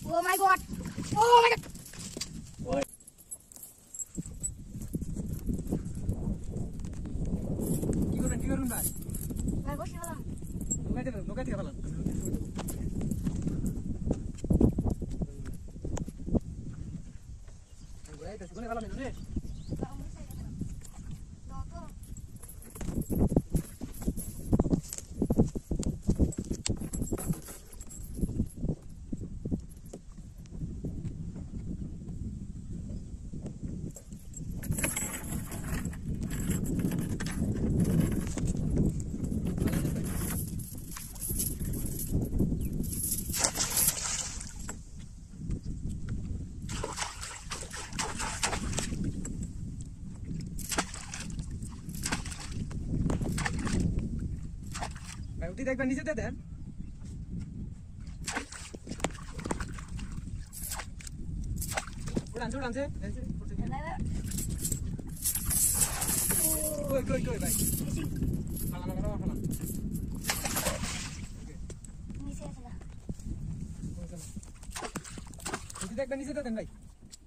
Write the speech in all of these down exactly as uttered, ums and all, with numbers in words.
Oh my god. Oh my god. কি করবেন কি করবেন ভাই? ভাই বসে গেলাম। লোকাই দিবেন লোকাই দিয়ে ফেলান। ভাই তো শুনে ফেলাম নে। ভাই উঠি দেখবেন নিচেতে দেন উড়ান উড়ান সে কই কই কই ভাই ফালানো করো ফালানো নিচে আছে না উঠি দেখবেন নিচেতে দেন ভাই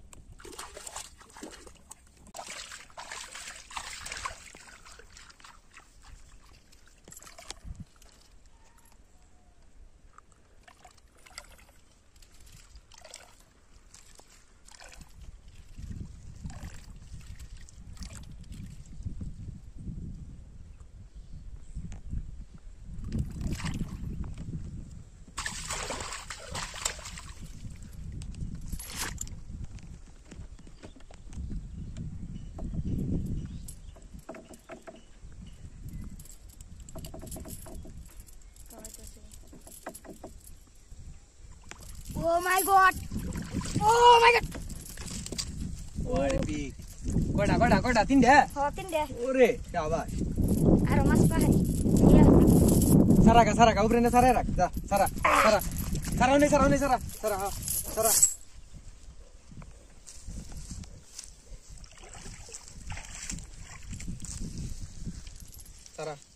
Oh my god. Oh my god. ওরে পিক কয়টা কয়টা কয়টা তিনটা Hotin deh. ওরে শাবাশ Aro mas pahay. Iya. সারা কা সারা কা উপরে না সারা রাখ যা সারা সারা সারা নে সারা নে সারা সারা হ্যাঁ সারা সারা